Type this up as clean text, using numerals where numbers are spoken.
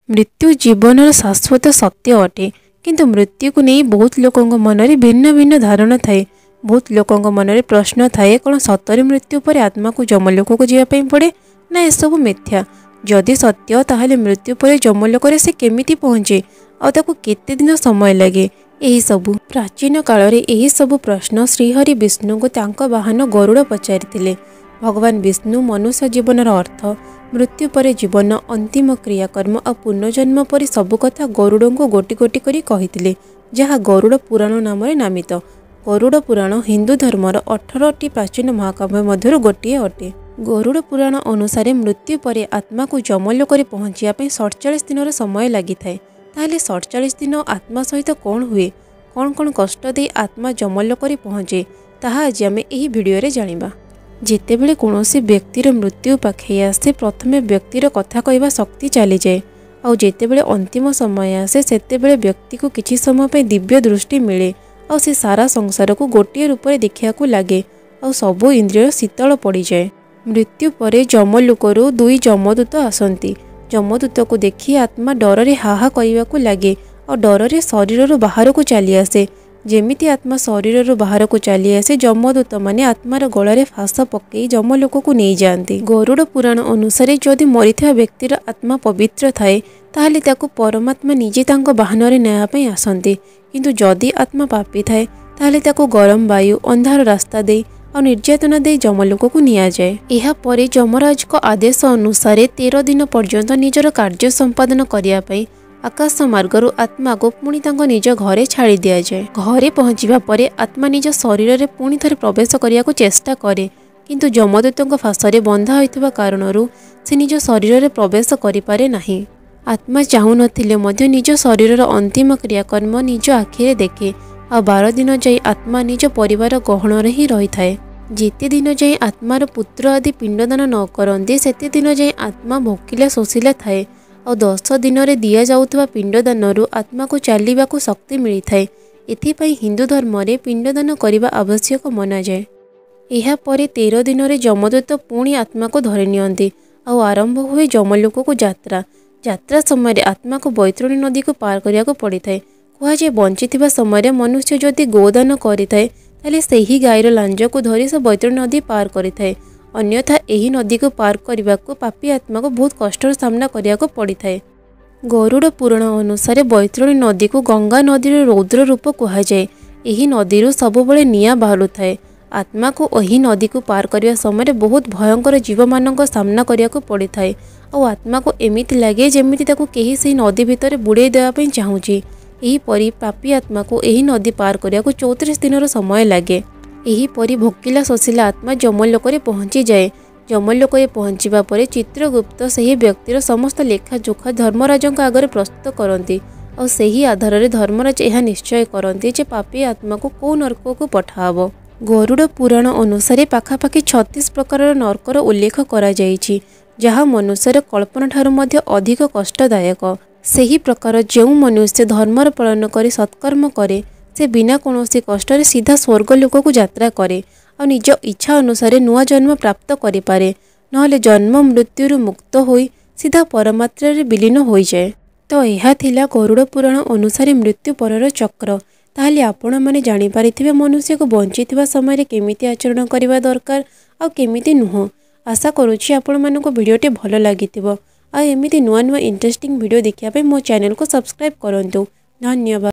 मृत्यु जीवनर शाश्वत सत्य अटे किंतु मृत्यु को नहीं बहुत लोकों मन में भिन्न भिन्न धारणा थाए। बहुत लोकों मन में प्रश्न थाए कौन सतरे मृत्यु पर आत्मा को जमलोक को जावाई पड़े ना एसबू मिथ्या। जदि सत्य ताहले मृत्यु पर जमलोक से केमिति पहुँचे आउ केते दिन समय लगे। यही सबु प्राचीन काल रे यही सबु प्रश्न श्रीहरि विष्णु को तांका वाहन गरुड़ पचारि। भगवान विष्णु मनुष्य जीवनर अर्थ मृत्यु पर जीवन अंतिम क्रियाकर्म और पुनर्जन्म पर सबु कथा गरुड़ को गोटी गोटी करी कहिथिले, जहाँ गरुड़ पुराण नाम नामित। गरुड़ पुराण हिंदू धर्मर 18टी प्राचीन महाकाव्य मध्य गोटे अटे। गरुड़ पुराण अनुसार मृत्यु पर आत्मा को जमलोक पहुँचा 47 दिन समय लगी थाए। ताहले 47 दिन आत्मा सहित कौन हुए, कौन कौन कष्ट दे आत्मा जमलोक पहुँचे ताहा आज आम यही भिडियो जानिबा। जितेबेले कौनसी व्यक्तिर मृत्यु पाखे आसे प्रथमे व्यक्तिर कथा कहवा शक्ति चली जाए और जितेबेले अंतिम समय आसे सेतेबेले व्यक्ति को किछि समय पे दिव्य दृष्टि मिले और से सारा संसार को गोटे रूप में देखा लगे और सबू इंद्रिय शीतल पड़ जाए। मृत्यु पर जमलोकरू 2 जमदूत आसती। जमदूत को देखी आत्मा डर हाहा कहवा लगे और डर शरीर बाहर को चली आसे। जेमिति आत्मा शरीर बाहर को चली आसे जमदूत माने आत्मार गलार फास पकई जमलोक को नहीं जाती। गरुड़ पुराण अनुसार जदि मरीथिबा व्यक्तिर आत्मा पवित्र थाए ताहले ताकू परमात्मा निजे तांको बाहन नेयापई आसंती, किंतु जदि आत्मा पापी थाए ताहले ताकू गरम वायु अंधार रास्ता दे और निर्यातना दे जमलोक को निया जाए। एहा परे जमराज को आदेश अनुसार 13 दिन पर्यंत निजर कार्य संपादन करिया पई आकाश मार्गरू आत्मा को पुणी निज घरे छाड़ी दिया जाए। घरे पहुँचवा परे आत्मा निज शरीर में पुणी थे प्रवेश करने को चेष्टा करे, किंतु जमदूतों फासरे बंधा होइथिबा कारणरू से निज शरीर में प्रवेश करिपारे नाही। आत्मा चाहू नथिले मध्य निज शरीर अंतिम क्रियाकर्म निज आखिरे देखे और 12 दिन जाई आत्मा निज परिवार गहण ही रही थाए। जिते दिन जाई आत्मार पुत्र आदि पिंडदान न करते सेते दिन जाई आत्मा भोकिला शोषिला थाए और 10 दिन में दि जाउथबा पिंडदानरू आत्मा को चलने को शक्ति मिली थाए। एथिपाई हिंदू धर्म में पिंडदान करने आवश्यक मना जाए। यह परे 13 दिन में जमदूत पुणी आत्मा को धरि नियंती और आरंभ हुए जमलोक को यात्रा। यात्रा समय आत्मा को बैतरणी नदी को पार करने को पड़ी थाए। कहुए बंची समय मनुष्य जदि गोदान करिथाए ताले सेही गाईर लांज को धरी से बैतरणी नदी पार करिथाए। अन्यथा यही नदी को पार करने को पापी आत्मा को बहुत कष्टर सामना करने को पड़ी थाए। गरुड़ पुराण अनुसार बैतरणी नदी को गंगा नदी रौद्र रूप कहुए। यही नदी सबुबले निआं बाहरु थाए। आत्मा को यही नदी को पार करने समय बहुत भयंकर जीव मान सामना करने को पड़ी थाए और आत्मा को एमिति लगे जमिति ताको केही से नदी भितर बुड़े देवाई चाहूँगी। यही परी पापी आत्मा को यही नदी पार करने को 34 दिन समय लगे। यही परी भोकिला शोषिला आत्मा जमलोक पहुँची जाए। जमलोक पहुँचवा पर चित्रगुप्त सही व्यक्तिर समस्त लेखाजोखा धर्मराज आगे प्रस्तुत करती और सही आधार में धर्मराज यह निश्चय करती जे पापी आत्मा को कौ नरक को पठाब। गरुड़ पुराण अनुसार पाखापाखि 36 प्रकार नरकर उल्लेख करा जाइछि, जहाँ मनुष्यर कल्पना ठारू मध्य अधिक कष्टदायक। सही प्रकार जो मनुष्य धर्मर पालन कर सत्कर्म करे से बिना कौनसी कष्ट सीधा स्वर्गलोक को यात्रा करे और निज इच्छा अनुसार नुआ जन्म प्राप्त करें, नहले जन्म मृत्यु मुक्त होई सीधा परमात्रा रे विलीन हो जाए। तो यह थिला गरुड़ पुराण अनुसार मृत्यु परर चक्र। ताहले आपण माने जानि पारिथिबे मनुष्य को बंचिथिबा समय केमिति आचरण करबा दरकार आ केमिति नुह। आशा करुछि आपण मानको भिडियोटी भल लागिथिबो आ एमिति नुआ नुआ इंटरेस्टिंग भिडियो देखिया पे मो चैनल को सब्सक्राइब करंतु। धन्यवाद।